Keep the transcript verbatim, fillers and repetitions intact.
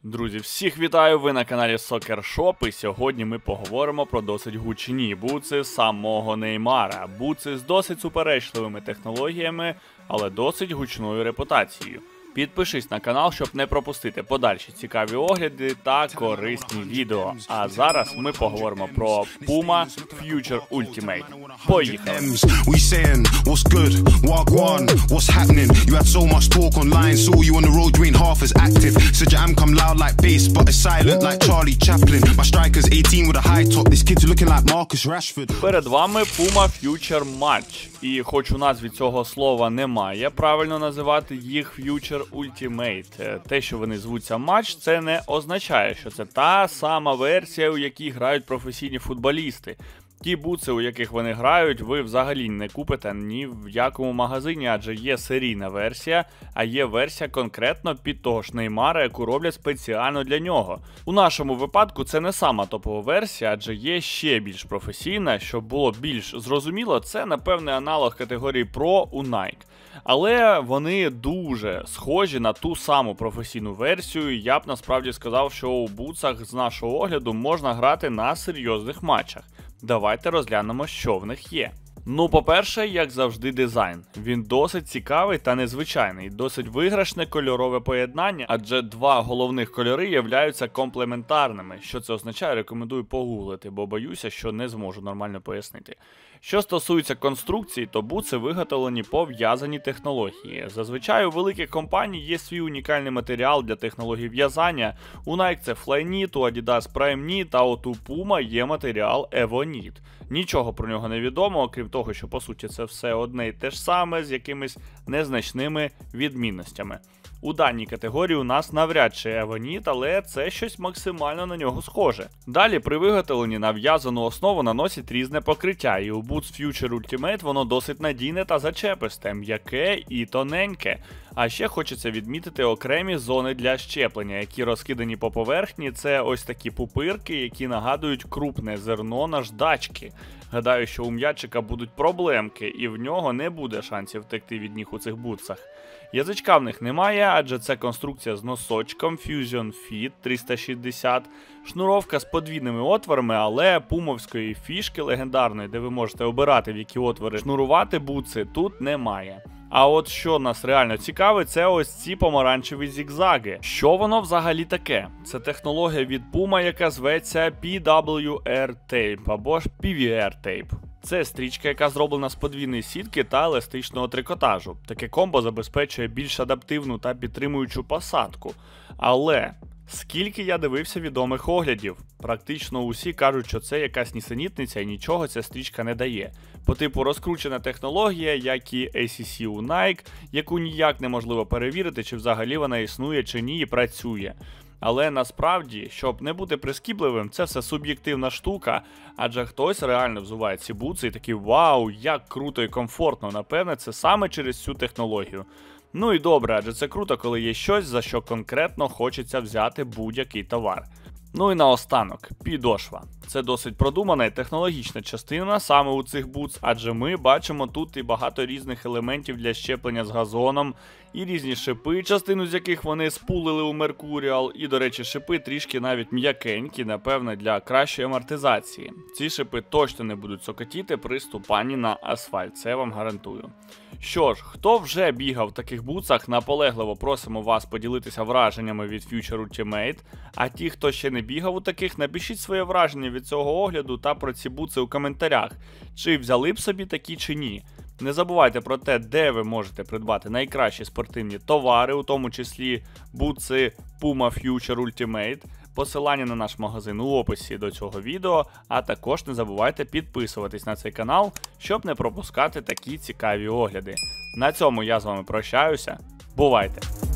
Друзі, всіх вітаю! Ви на каналі Soccer Shop, і сьогодні ми поговоримо про досить гучні бутси самого Неймара. Бутси з досить суперечливими технологіями, але досить гучною репутацією. Підпишись на канал, щоб не пропустити подальші цікаві огляди та корисні відео. А зараз ми поговоримо про Puma Future Ultimate. Поїхали! Перед вами Puma Future Match. І хоч у назві цього слова немає, правильно називати їх Future Ultimate. Те, що вони звуться матч, це не означає, що це та сама версія, у якій грають професійні футболісти. Ті бутси, у яких вони грають, ви взагалі не купите ні в якому магазині, адже є серійна версія, а є версія конкретно під того ж Неймара, яку роблять спеціально для нього. У нашому випадку це не сама топова версія, адже є ще більш професійна, щоб було більш зрозуміло, це напевне аналог категорії Pro у Nike. Але вони дуже схожі на ту саму професійну версію, я б насправді сказав, що у бутсах з нашого огляду можна грати на серйозних матчах. Давайте розглянемо, що в них є. Ну, по-перше, як завжди, дизайн. Він досить цікавий та незвичайний, досить виграшне кольорове поєднання, адже два головних кольори являються комплементарними. Що це означає, рекомендую погуглити, бо боюся, що не зможу нормально пояснити. Що стосується конструкції, то бутси виготовлені по в'язаній технології. Зазвичай у великих компаній є свій унікальний матеріал для технологій в'язання. У Nike це Flyknit, у Adidas PrimeKnit, а от у Puma є матеріал EvoKnit. Нічого про нього не відомо, окрім того, що по суті це все одне і те ж саме, з якимись незначними відмінностями. У даній категорії у нас навряд чи EvoKnit, але це щось максимально на нього схоже. Далі при виготовленні на в'язану основу наносять різне покриття, і у Boots Future Ultimate воно досить надійне та зачеписте, м'яке і тоненьке. А ще хочеться відмітити окремі зони для щеплення, які розкидані по поверхні. Це ось такі пупирки, які нагадують крупне зерно наждачки. Гадаю, що у м'ячика будуть проблемки, і в нього не буде шансів втекти від них у цих бутсах. Язичка в них немає, адже це конструкція з носочком Fusion Fit триста шістдесят, шнуровка з подвійними отворами, але пумовської фішки легендарної, де ви можете обирати, в які отвори шнурувати бутси, тут немає. А от що нас реально цікавить, це ось ці помаранчеві зігзаги. Що воно взагалі таке? Це технологія від Puma, яка зветься пі дабл ю ар Tape або ж пі ві ар Tape. Це стрічка, яка зроблена з подвійної сітки та еластичного трикотажу. Таке комбо забезпечує більш адаптивну та підтримуючу посадку. Але скільки я дивився відомих оглядів, практично усі кажуть, що це якась нісенітниця і нічого ця стрічка не дає. По типу розкручена технологія, як і ей сі сі у Nike, яку ніяк неможливо перевірити, чи взагалі вона існує чи ні і працює. Але насправді, щоб не бути прискіпливим, це все суб'єктивна штука, адже хтось реально взуває ці бутси і такий вау, як круто і комфортно, напевне, це саме через цю технологію. Ну і добре, адже це круто, коли є щось, за що конкретно хочеться взяти будь-який товар. Ну і наостанок, підошва. Це досить продумана і технологічна частина саме у цих бутс, адже ми бачимо тут і багато різних елементів для щеплення з газоном, і різні шипи, частину з яких вони спулили у Mercurial, і, до речі, шипи трішки навіть м'якенькі, напевне, для кращої амортизації. Ці шипи точно не будуть цокотіти при ступанні на асфальт, це я вам гарантую. Що ж, хто вже бігав в таких бутсах, наполегливо просимо вас поділитися враженнями від Future Ultimate, а ті, хто ще не бігав у таких, напишіть своє враження від цього огляду та про ці бутси у коментарях, чи взяли б собі такі чи ні. Не забувайте про те, де ви можете придбати найкращі спортивні товари, у тому числі бутси Puma Future Ultimate. Посилання на наш магазин у описі до цього відео, а також не забувайте підписуватись на цей канал, щоб не пропускати такі цікаві огляди. На цьому я з вами прощаюся. Бувайте!